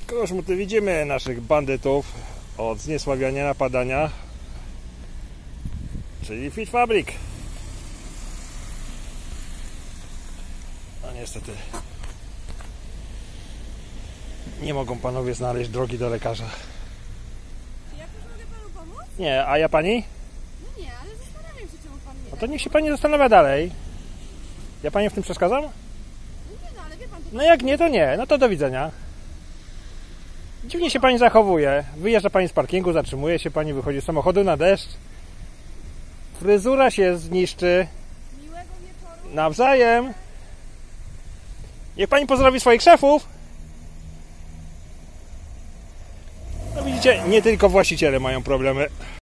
Koszmuty, widzimy naszych bandytów od zniesławiania, napadania, czyli Fit Fabric. No niestety nie mogą panowie znaleźć drogi do lekarza. Czy jakoś mogę panu pomóc? Nie, a ja pani? No nie, ale zastanawiam się, czemu pan nie. No to niech się pani zastanawia dalej. Ja pani w tym przeszkadzam? No nie, no ale wie pan, to... No jak nie, to nie. No to do widzenia. Dziwnie się pani zachowuje. Wyjeżdża pani z parkingu, zatrzymuje się pani, wychodzi z samochodu na deszcz. Fryzura się zniszczy. Miłego wieczoru. Nawzajem. Niech pani pozdrowi swoich szefów. No widzicie, nie tylko właściciele mają problemy.